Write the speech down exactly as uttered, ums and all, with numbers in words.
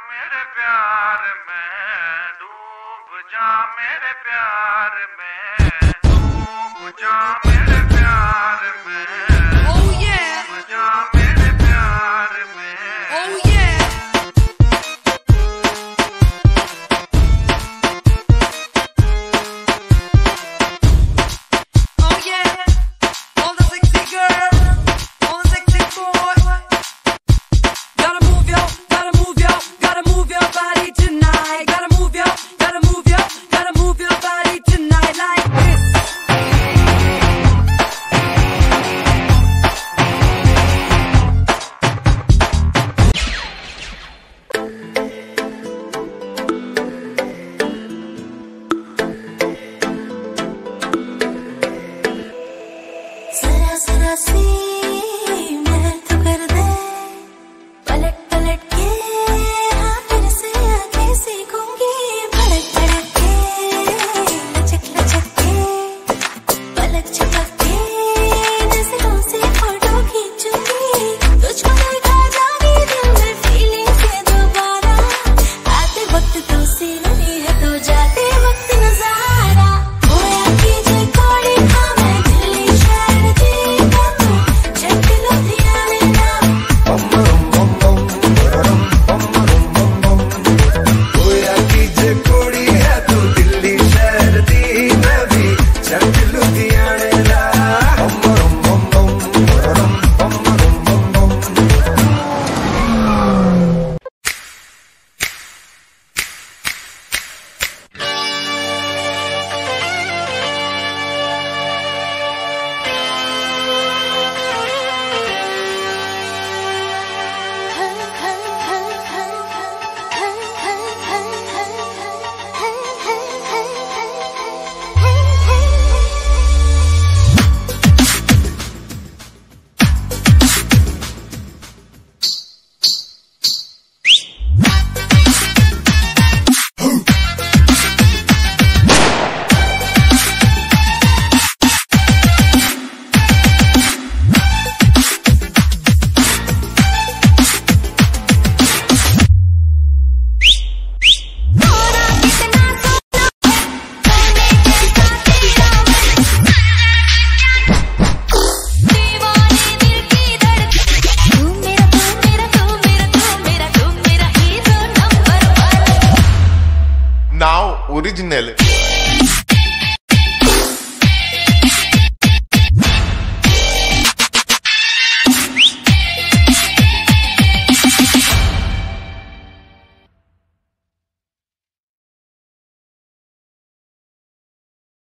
मेरे प्यार में, डूब जा मेरे प्यार में, डूब जा मेरे प्यार में, Oh yeah, डूब जा मेरे प्यार में। oh yeah. Oh yeah, all the sexy girls, all the sexy boys. Gotta move yo, gotta move yo, gotta move your body tonight. Gotta move yo, gotta move yo, gotta move your body tonight like this. जरा जरा सी मैं तो कर दे पलट पलट के, हाँ फिर से आके सीखूंगी भड़क भड़क के, लचक लचक के, पलक झपक के, नजरों से फोटो खींचूंगी, तुझको देखा जागी दिल में फीलिंग से दोबारा, आते वक्त तू सी नहीं है तो जाते वक्त नजारा, होया कीजिए कोड़ी हाँ मैं दिल्ली शहर दी का तू झट लुधियाने ना। होया कीजे कोड़ी है तू दिल्ली शहर दी, मैं भी झट लुधियाने दा। Now original